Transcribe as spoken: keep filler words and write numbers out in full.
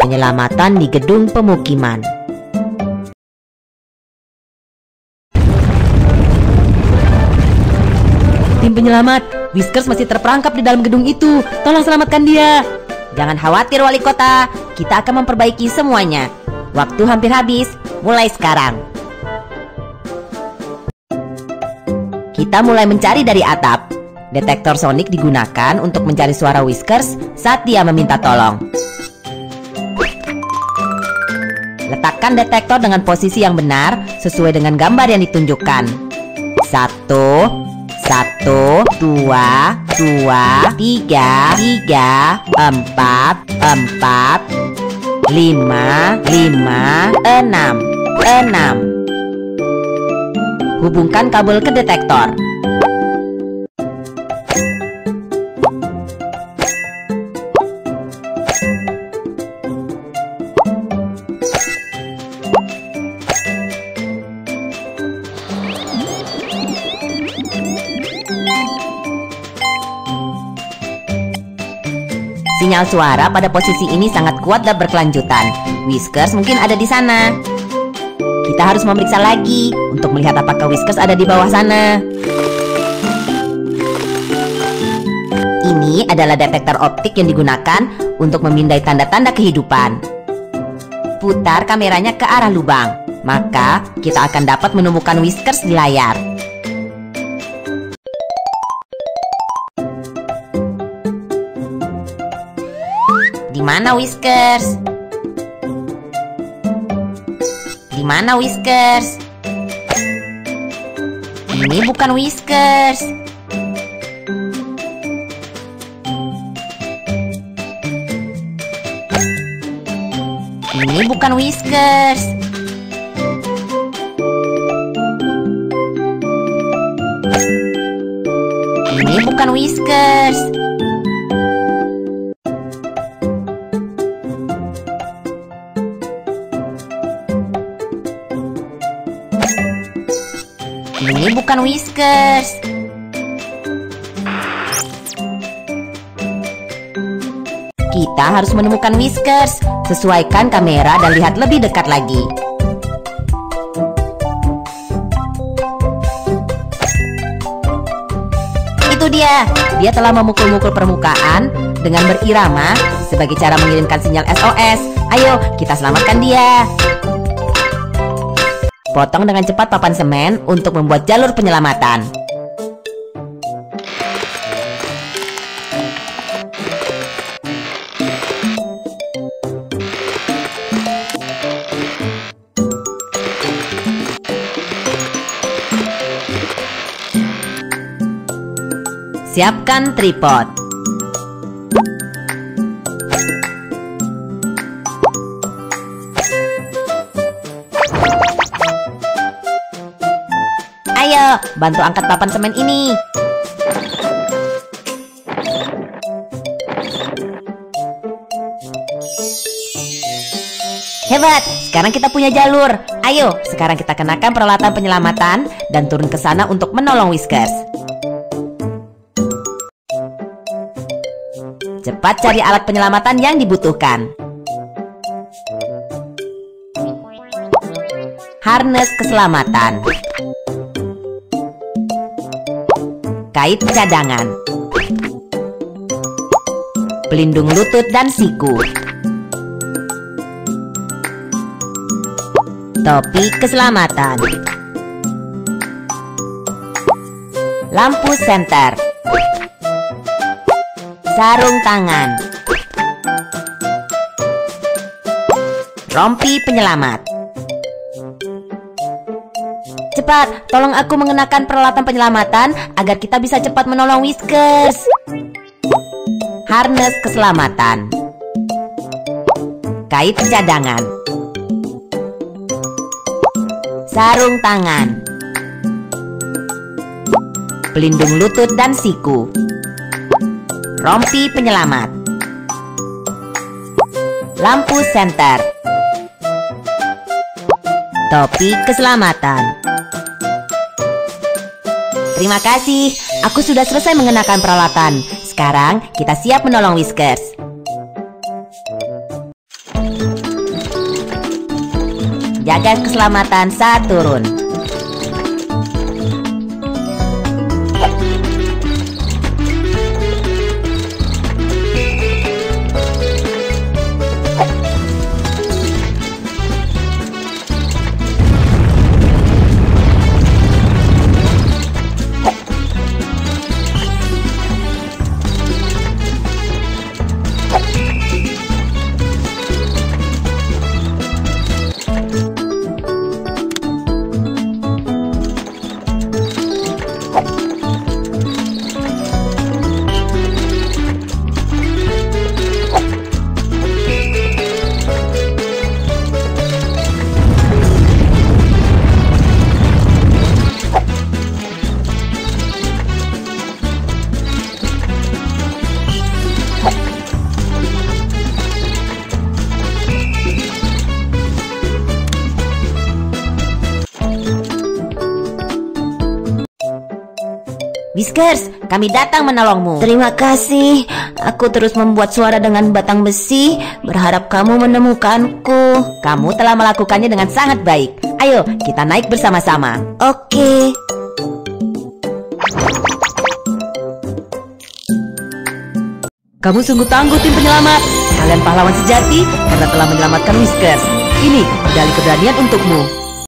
Penyelamatan di gedung pemukiman. Tim penyelamat, Whiskers masih terperangkap di dalam gedung itu. Tolong selamatkan dia. Jangan khawatir wali kota, kita akan memperbaiki semuanya. Waktu hampir habis, mulai sekarang. Kita mulai mencari dari atap. Detektor sonik digunakan untuk mencari suara Whiskers saat dia meminta tolong. Letakkan detektor dengan posisi yang benar sesuai dengan gambar yang ditunjukkan. Satu, satu, dua, dua, tiga, tiga, empat, empat, lima, lima, enam, enam. Hubungkan kabel ke detektor. Sinyal suara pada posisi ini sangat kuat dan berkelanjutan. Whiskers mungkin ada di sana. Kita harus memeriksa lagi untuk melihat apakah Whiskers ada di bawah sana. Ini adalah detektor optik yang digunakan untuk memindai tanda-tanda kehidupan. Putar kameranya ke arah lubang, maka kita akan dapat menemukan Whiskers di layar. Di mana Whiskers? Di mana Whiskers? Ini bukan Whiskers. Ini bukan Whiskers. Ini bukan Whiskers. Ini bukan Whiskers. Kita harus menemukan Whiskers. Sesuaikan kamera dan lihat lebih dekat lagi. Itu dia. Dia telah memukul-mukul permukaan dengan berirama sebagai cara mengirimkan sinyal S O S. Ayo, kita selamatkan dia. Potong dengan cepat papan semen untuk membuat jalur penyelamatan. Siapkan tripod. Ayo, bantu angkat papan semen ini. Hebat, sekarang kita punya jalur. Ayo, sekarang kita kenakan peralatan penyelamatan dan turun ke sana untuk menolong Whiskers. Cepat cari alat penyelamatan yang dibutuhkan. Harness keselamatan. Kait cadangan. Pelindung lutut dan siku. Topi keselamatan. Lampu senter. Sarung tangan. Rompi penyelamat. Cepat, tolong aku mengenakan peralatan penyelamatan agar kita bisa cepat menolong Whiskers. Harness keselamatan. Kait cadangan. Sarung tangan. Pelindung lutut dan siku. Rompi penyelamat. Lampu senter. Topi keselamatan. Terima kasih, aku sudah selesai mengenakan peralatan. Sekarang kita siap menolong Whiskers. menjaga keselamatan saat turun. Whiskers, kami datang menolongmu. Terima kasih. Aku terus membuat suara dengan batang besi, berharap kamu menemukanku. Kamu telah melakukannya dengan sangat baik. Ayo, kita naik bersama-sama. Oke. Kamu sungguh tangguh, tim penyelamat. Kalian pahlawan sejati karena telah menyelamatkan Whiskers. Ini medali keberanian untukmu.